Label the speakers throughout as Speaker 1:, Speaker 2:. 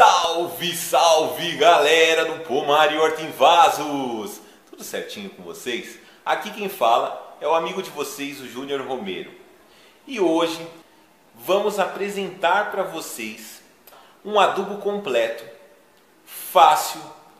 Speaker 1: Salve, salve galera do Pomar e Horta em Vasos! Tudo certinho com vocês? Aqui quem fala é o amigo de vocês, o Júnior Romero. E hoje vamos apresentar para vocês um adubo completo, fácil,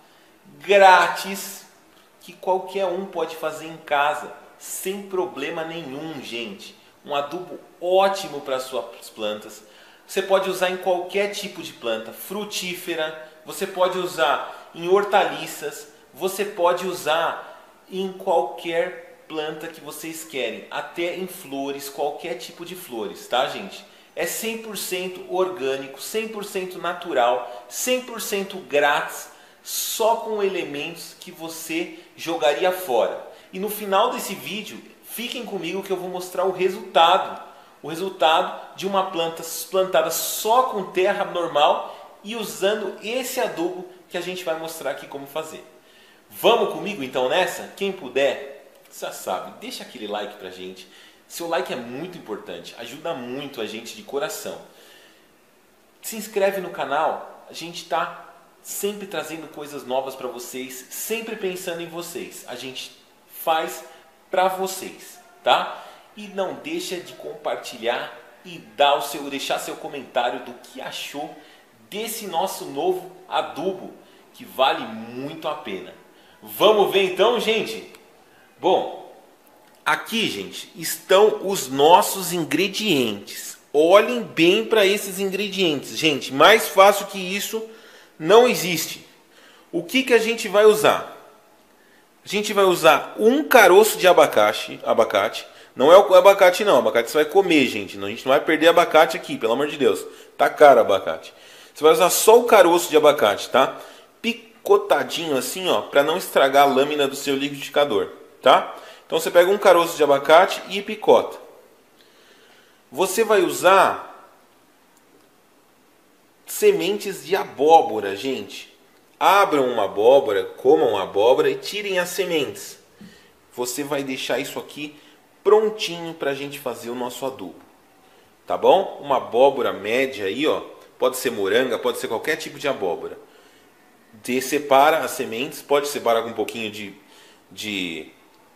Speaker 1: grátis, que qualquer um pode fazer em casa, sem problema nenhum, gente. Um adubo ótimo para suas plantas. Você pode usar em qualquer tipo de planta, frutífera, você pode usar em hortaliças, você pode usar em qualquer planta que vocês querem, até em flores, qualquer tipo de flores, tá, gente? É 100% orgânico, 100% natural, 100% grátis, só com elementos que você jogaria fora. E no final desse vídeo, fiquem comigo que eu vou mostrar o resultado de uma planta plantada só com terra normal e usando esse adubo que a gente vai mostrar aqui como fazer. Vamos comigo então nessa? Quem puder, já sabe, deixa aquele like pra gente. Seu like é muito importante, ajuda muito a gente de coração. Se inscreve no canal, a gente está sempre trazendo coisas novas para vocês, sempre pensando em vocês. A gente faz para vocês, tá? E não deixa de compartilhar e deixar seu comentário do que achou desse nosso novo adubo, que vale muito a pena. Vamos ver então, gente? Bom, aqui, gente, estão os nossos ingredientes. Olhem bem para esses ingredientes, gente. Mais fácil que isso não existe. O que a gente vai usar? A gente vai usar um caroço de abacate. Não é o abacate não, abacate você vai comer, gente. A gente não vai perder abacate aqui, pelo amor de Deus. Tá caro abacate. Você vai usar só o caroço de abacate, tá? Picotadinho assim, ó, para não estragar a lâmina do seu liquidificador, tá? Então você pega um caroço de abacate e picota. Você vai usar sementes de abóbora, gente. Abram uma abóbora, comam a abóbora e tirem as sementes. Você vai deixar isso aqui prontinho para a gente fazer o nosso adubo, tá bom? Uma abóbora média aí, ó, pode ser moranga, pode ser qualquer tipo de abóbora. Separa as sementes, pode separar com um pouquinho de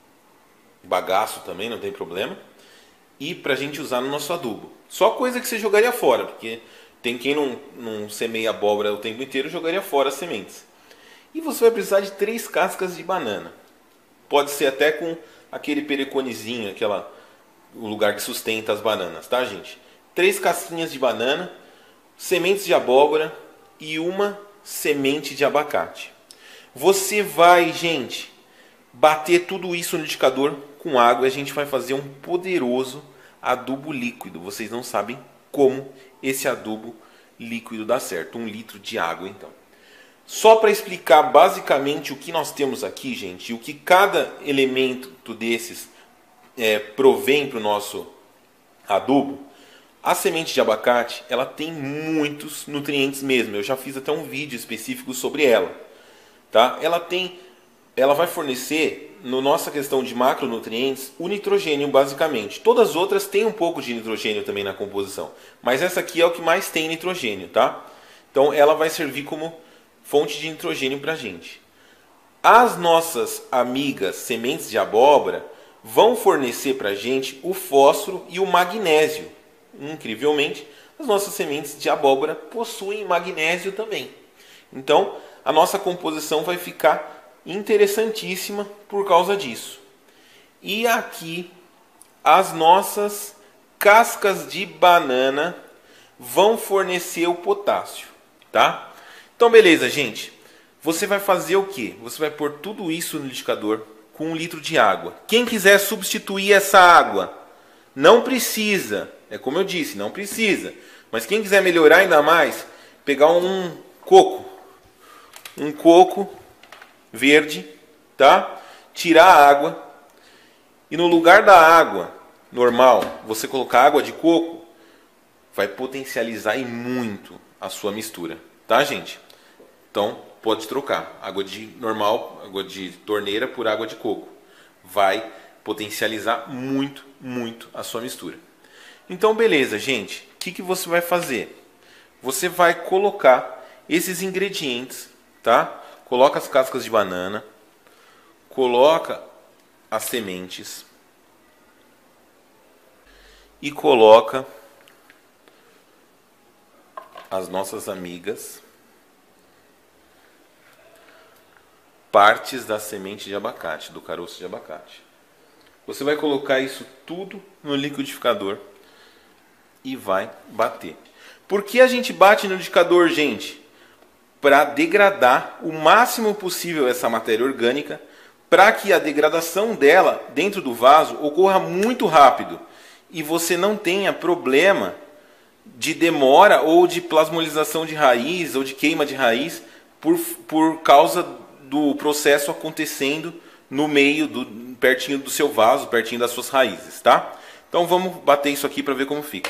Speaker 1: bagaço também, não tem problema. E para a gente usar no nosso adubo. Só coisa que você jogaria fora, porque tem quem não semeia abóbora o tempo inteiro, jogaria fora as sementes. E você vai precisar de 3 cascas de banana. Pode ser até com aquele periconezinho, o lugar que sustenta as bananas, tá, gente? 3 casquinhas de banana, sementes de abóbora e uma semente de abacate. Você vai, gente, bater tudo isso no liquidificador com água e a gente vai fazer um poderoso adubo líquido. Vocês não sabem como esse adubo líquido dá certo. 1 litro de água, então. Só para explicar basicamente o que nós temos aqui, gente, e o que cada elemento desses provém para o nosso adubo. A semente de abacate, ela tem muitos nutrientes mesmo. Eu já fiz até um vídeo específico sobre ela, tá? Ela vai fornecer, na nossa questão de macronutrientes, o nitrogênio basicamente. Todas as outras têm um pouco de nitrogênio também na composição, mas essa aqui é o que mais tem nitrogênio, tá? Então ela vai servir como fonte de nitrogênio para a gente. As nossas amigas sementes de abóbora vão fornecer para a gente o fósforo e o magnésio. Incrivelmente, as nossas sementes de abóbora possuem magnésio também. Então, a nossa composição vai ficar interessantíssima por causa disso. E aqui, as nossas cascas de banana vão fornecer o potássio, tá? Então, beleza, gente. Você vai fazer o quê? Você vai pôr tudo isso no liquidificador com 1 litro de água. Quem quiser substituir essa água, não precisa. É como eu disse, não precisa. Mas quem quiser melhorar ainda mais, pegar um coco verde, tá? Tirar a água e no lugar da água normal, você colocar água de coco, vai potencializar e muito a sua mistura, tá, gente? Então, pode trocar água de normal, água de torneira por água de coco. Vai potencializar muito, muito a sua mistura. Então, beleza, gente. O que você vai fazer? Você vai colocar esses ingredientes, tá? Coloca as cascas de banana, coloca as sementes e coloca as nossas amigas partes da semente de abacate, do caroço de abacate. Você vai colocar isso tudo no liquidificador e vai bater. Por que a gente bate no liquidificador, gente? Para degradar o máximo possível essa matéria orgânica, para que a degradação dela dentro do vaso ocorra muito rápido e você não tenha problema de demora ou de plasmolização de raiz ou de queima de raiz por causa do processo acontecendo no meio, pertinho do seu vaso, pertinho das suas raízes, tá? Então vamos bater isso aqui para ver como fica.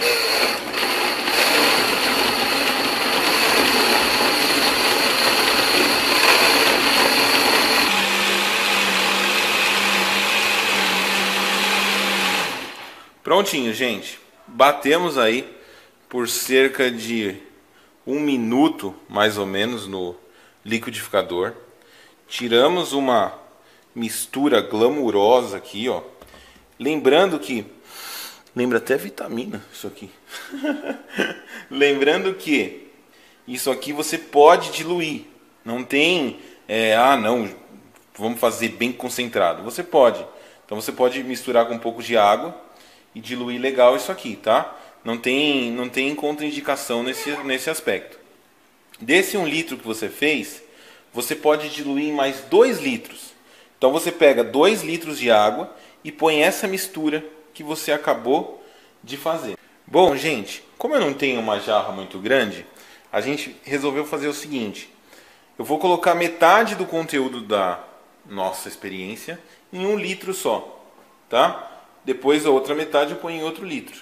Speaker 1: Prontinho, gente. Batemos aí por cerca de 1 minuto, mais ou menos, no liquidificador. Tiramos uma mistura glamurosa aqui, ó. Lembrando que... lembra até vitamina isso aqui. Lembrando que isso aqui você pode diluir. Não tem... não, vamos fazer bem concentrado. Você pode. Então você pode misturar com um pouco de água e diluir legal isso aqui, tá? Não tem contraindicação nesse aspecto. Desse 1 litro que você fez, você pode diluir em mais 2 litros. Então você pega 2 litros de água e põe essa mistura que você acabou de fazer. Bom, gente, como eu não tenho uma jarra muito grande, a gente resolveu fazer o seguinte. Eu vou colocar metade do conteúdo da nossa experiência em 1 litro só, tá? Depois a outra metade eu ponho em outro litro.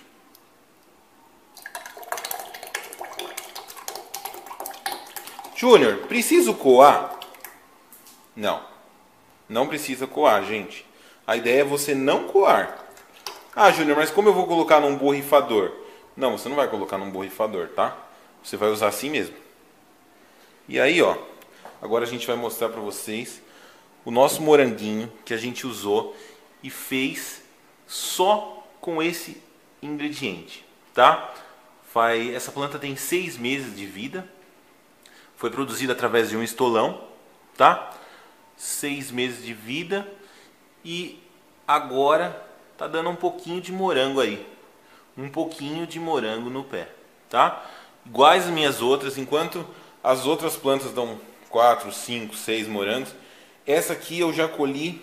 Speaker 1: Júnior, preciso coar? Não. Não precisa coar, gente. A ideia é você não coar. Ah, Júnior, mas como eu vou colocar num borrifador? Não, você não vai colocar num borrifador, tá? Você vai usar assim mesmo. E aí, ó. Agora a gente vai mostrar pra vocês o nosso moranguinho que a gente usou e fez só com esse ingrediente, tá? Essa planta tem 6 meses de vida. Foi produzida através de um estolão, tá? 6 meses de vida e agora tá dando um pouquinho de morango aí. Um pouquinho de morango no pé, tá? Iguais as minhas outras, enquanto as outras plantas dão 4, 5, 6 morangos, essa aqui eu já colhi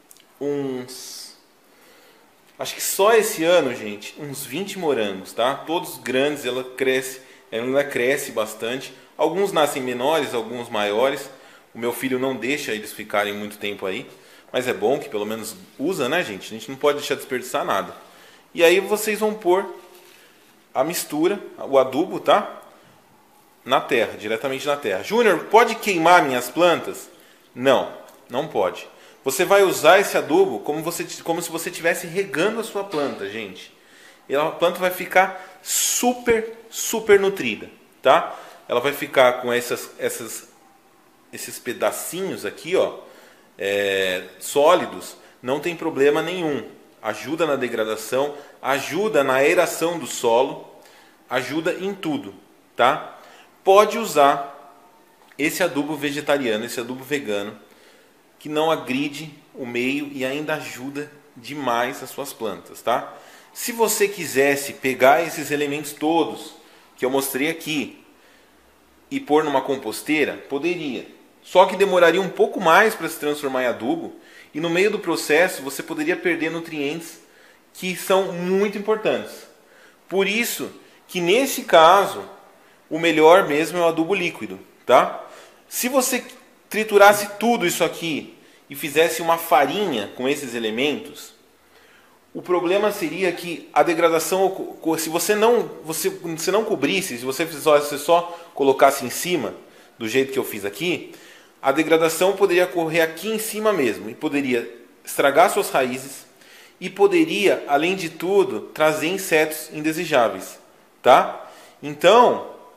Speaker 1: acho que só esse ano, gente, uns 20 morangos, tá? Todos grandes, ela ainda cresce bastante. Alguns nascem menores, alguns maiores. O meu filho não deixa eles ficarem muito tempo aí. Mas é bom que pelo menos usa, né, gente? A gente não pode deixar desperdiçar nada. E aí vocês vão pôr a mistura, o adubo, tá? Na terra, diretamente na terra. Júnior, pode queimar minhas plantas? Não, não pode. Você vai usar esse adubo como se você estivesse regando a sua planta, gente. E a planta vai ficar super, super nutrida, tá? Ela vai ficar com esses pedacinhos aqui, ó, sólidos, não tem problema nenhum. Ajuda na degradação, ajuda na aeração do solo, ajuda em tudo, tá? Pode usar esse adubo vegetariano, esse adubo vegano, que não agride o meio e ainda ajuda demais as suas plantas, tá? Se você quisesse pegar esses elementos todos que eu mostrei aqui e pôr numa composteira, poderia. Só que demoraria um pouco mais para se transformar em adubo e no meio do processo você poderia perder nutrientes que são muito importantes. Por isso que nesse caso o melhor mesmo é o adubo líquido, tá? Se você triturasse tudo isso aqui e fizesse uma farinha com esses elementos, o problema seria que a degradação, se você não cobrisse, se você só colocasse em cima, do jeito que eu fiz aqui, a degradação poderia ocorrer aqui em cima mesmo, e poderia estragar suas raízes, e poderia, além de tudo, trazer insetos indesejáveis, tá? Então,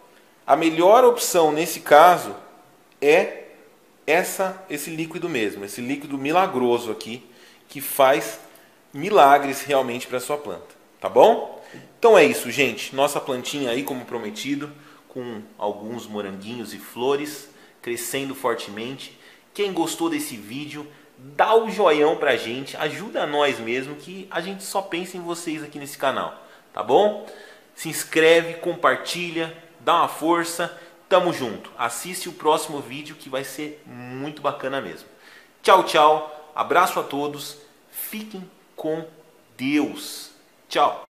Speaker 1: A melhor opção nesse caso é esse líquido mesmo, esse líquido milagroso aqui, que faz milagres realmente para a sua planta, tá bom? Então é isso, gente. Nossa plantinha aí, como prometido, com alguns moranguinhos e flores, crescendo fortemente. Quem gostou desse vídeo, dá o joinha pra gente, ajuda nós mesmo, que a gente só pensa em vocês aqui nesse canal, tá bom? Se inscreve, compartilha, dá uma força, tamo junto. Assiste o próximo vídeo que vai ser muito bacana mesmo. Tchau, tchau, abraço a todos, fiquem com Deus. Tchau.